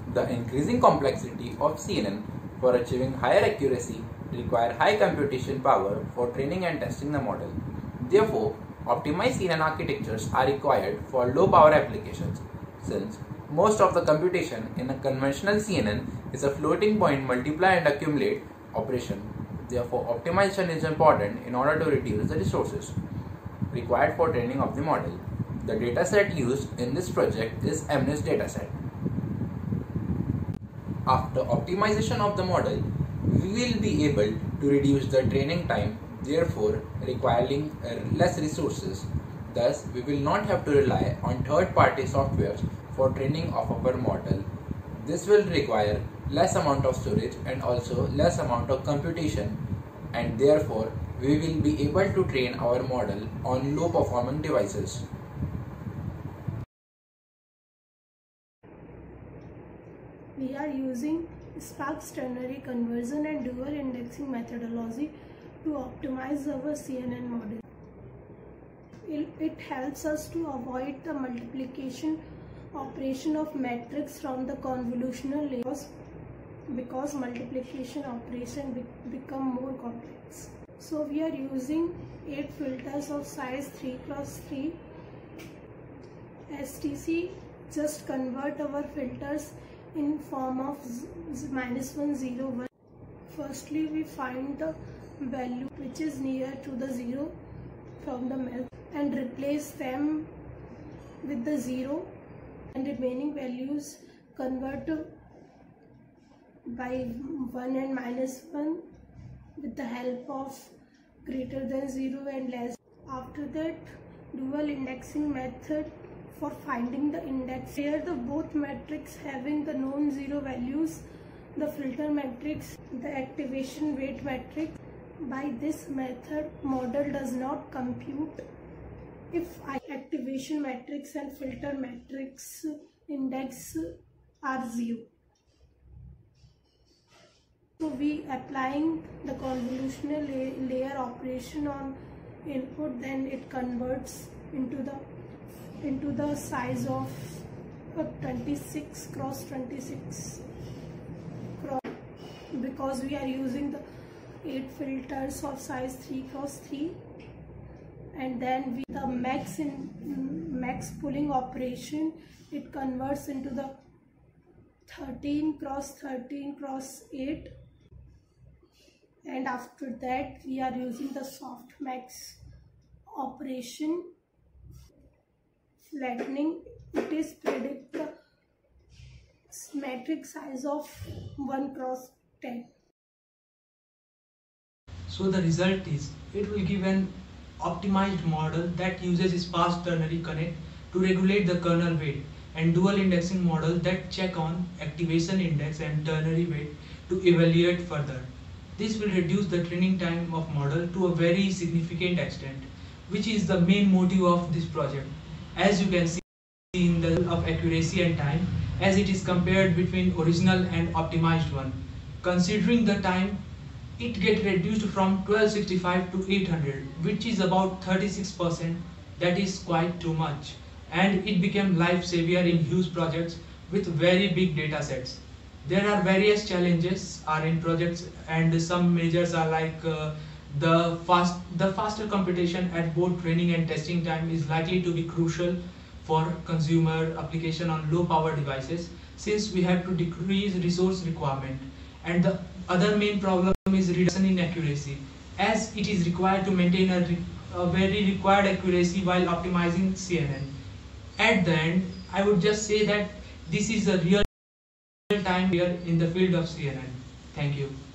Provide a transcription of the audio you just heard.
The increasing complexity of CNN for achieving higher accuracy require high computation power for training and testing the model. Therefore, optimized CNN architectures are required for low power applications, since most of the computation in a conventional CNN is a floating point multiply and accumulate operation. Therefore, optimization is important in order to reduce the resources required for training of the model. The dataset used in this project is MNIST dataset. After optimization of the model, we will be able to reduce the training time, therefore requiring less resources. Thus, we will not have to rely on third-party softwares for training of our model. This will require less amount of storage and also less amount of computation, and therefore we will be able to train our model on low performing devices. We are using Sparks ternary conversion and dual indexing methodology to optimize our CNN model. It helps us to avoid the multiplication operation of matrix from the convolutional layers because multiplication operation become more complex. So we are using 8 filters of size 3x3. STC just convert our filters in form of -1, 0, 1. Firstly, we find the value which is near to the 0 from the map and replace them with the 0, and remaining values convert by 1 and -1 with the help of greater than 0 and less. After that, dual indexing method for finding the index. Here the both matrix having the non-zero values, the filter matrix, the activation weight matrix. By this method, model does not compute if activation matrix and filter matrix index are 0. So we applying the convolutional layer operation on input, then it converts into the size of 26 cross 26 because we are using the 8 filters of size 3x3, and then the max pulling operation, it converts into the 13 cross 13 cross 8, and after that we are using the softmax operation flattening. It is predict the matrix size of 1 cross 10. So the result is, it will give an optimized model that uses sparse ternary connect to regulate the kernel weight, and dual indexing model that check on activation index and ternary weight to evaluate further. This will reduce the training time of model to a very significant extent, which is the main motive of this project. As you can see in the of accuracy and time, as it is compared between original and optimized one. Considering the time, it get reduced from 1265 to 800, which is about 36%. That is quite too much, and it became life savior in huge projects with very big data sets. There are various challenges are in projects, and some measures are like the faster computation at both training and testing time is likely to be crucial for consumer application on low power devices, since we have to decrease resource requirement. And the other main problem is reduction in accuracy, as it is required to maintain a very required accuracy while optimizing CNN. At the end, I would just say that this is a real time here in the field of CNN. Thank you.